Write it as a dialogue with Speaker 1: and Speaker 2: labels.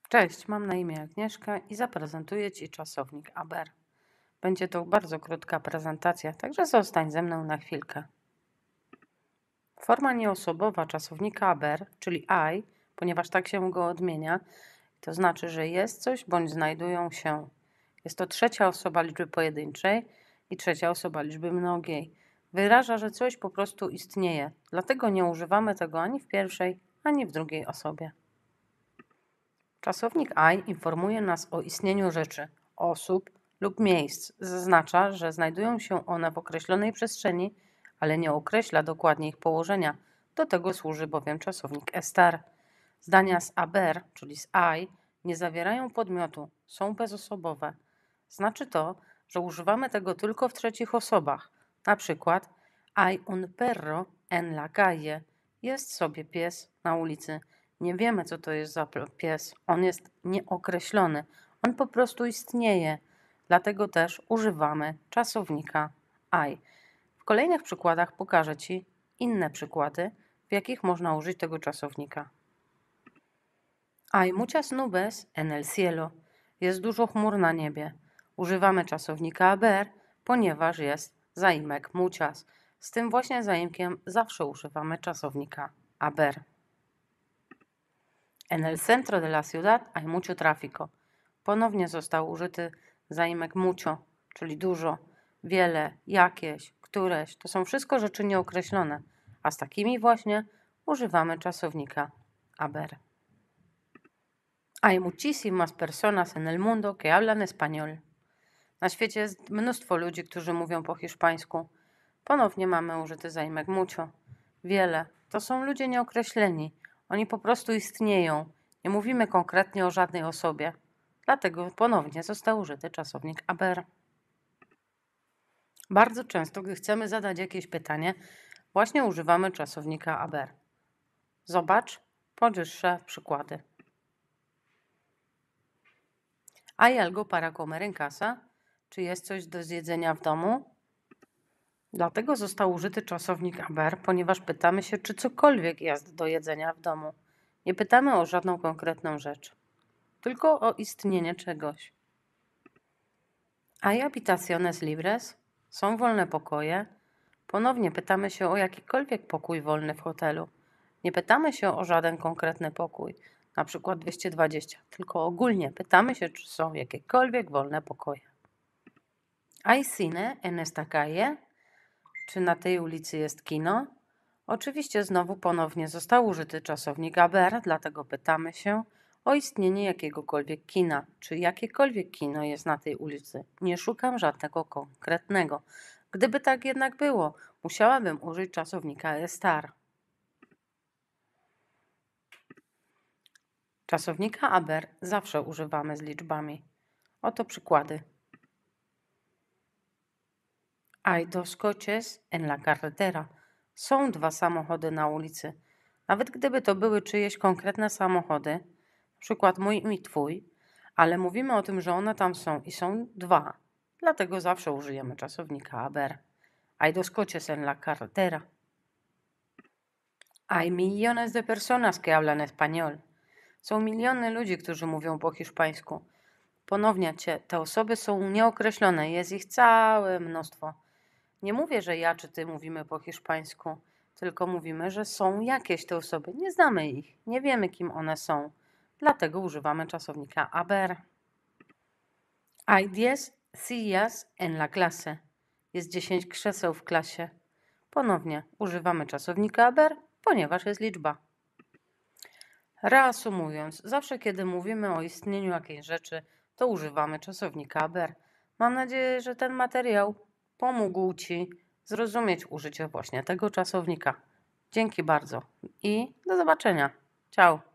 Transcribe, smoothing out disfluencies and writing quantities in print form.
Speaker 1: Cześć, mam na imię Agnieszka i zaprezentuję Ci czasownik aber. Będzie to bardzo krótka prezentacja, także zostań ze mną na chwilkę. Forma nieosobowa czasownika aber, czyli I, ponieważ tak się go odmienia, to znaczy, że jest coś bądź znajdują się. Jest to trzecia osoba liczby pojedynczej i trzecia osoba liczby mnogiej. Wyraża, że coś po prostu istnieje, dlatego nie używamy tego ani w pierwszej, ani w drugiej osobie. Czasownik I informuje nas o istnieniu rzeczy, osób lub miejsc. Zaznacza, że znajdują się one w określonej przestrzeni, ale nie określa dokładnie ich położenia. Do tego służy bowiem czasownik estar. Zdania z aber, czyli z I, nie zawierają podmiotu, są bezosobowe. Znaczy to, że używamy tego tylko w trzecich osobach. Na przykład hay un perro en la calle. Jest sobie pies na ulicy. Nie wiemy, co to jest za pies. On jest nieokreślony. On po prostu istnieje. Dlatego też używamy czasownika I. W kolejnych przykładach pokażę Ci inne przykłady, w jakich można użyć tego czasownika. Hay muchas nubes en el cielo. Jest dużo chmur na niebie. Używamy czasownika haber, ponieważ jest zaimek muchas. Z tym właśnie zaimkiem zawsze używamy czasownika haber. En el centro de la ciudad hay mucho tráfico. Ponownie został użyty zaimek mucho, czyli dużo, wiele, jakieś, któreś. To są wszystko rzeczy nieokreślone, a z takimi właśnie używamy czasownika haber. Hay muchísimas personas en el mundo que hablan español. Na świecie jest mnóstwo ludzi, którzy mówią po hiszpańsku. Ponownie mamy użyty zaimek mucho. Wiele. To są ludzie nieokreśleni. Oni po prostu istnieją. Nie mówimy konkretnie o żadnej osobie. Dlatego ponownie został użyty czasownik haber. Bardzo często, gdy chcemy zadać jakieś pytanie, właśnie używamy czasownika haber. Zobacz powyższe przykłady. ¿Hay algo para comer en casa? Czy jest coś do zjedzenia w domu? Dlatego został użyty czasownik haber, ponieważ pytamy się, czy cokolwiek jest do jedzenia w domu. Nie pytamy o żadną konkretną rzecz, tylko o istnienie czegoś. ¿Hay habitaciones libres? Są wolne pokoje? Ponownie pytamy się o jakikolwiek pokój wolny w hotelu. Nie pytamy się o żaden konkretny pokój, na przykład 220, tylko ogólnie pytamy się, czy są jakiekolwiek wolne pokoje. ¿Hay cine en esta calle? Czy na tej ulicy jest kino? Oczywiście znowu ponownie został użyty czasownik haber, dlatego pytamy się o istnienie jakiegokolwiek kina. Czy jakiekolwiek kino jest na tej ulicy? Nie szukam żadnego konkretnego. Gdyby tak jednak było, musiałabym użyć czasownika estar. Czasownika haber zawsze używamy z liczbami. Oto przykłady. Hay dos coches en la carretera. Są dwa samochody na ulicy. Nawet gdyby to były czyjeś konkretne samochody, na przykład mój i twój, ale mówimy o tym, że one tam są i są dwa. Dlatego zawsze użyjemy czasownika haber. Hay dos coches en la carretera. Hay millones de personas que hablan español. Są miliony ludzi, którzy mówią po hiszpańsku. Ponownie te osoby są nieokreślone, jest ich całe mnóstwo. Nie mówię, że ja czy ty mówimy po hiszpańsku, tylko mówimy, że są jakieś te osoby. Nie znamy ich, nie wiemy, kim one są. Dlatego używamy czasownika haber. Hay 10 sillas en la clase. Jest 10 krzeseł w klasie. Ponownie używamy czasownika haber, ponieważ jest liczba. Reasumując, zawsze kiedy mówimy o istnieniu jakiejś rzeczy, to używamy czasownika haber. Mam nadzieję, że ten materiał pomógł Ci zrozumieć użycie właśnie tego czasownika. Dzięki bardzo i do zobaczenia. Ciao.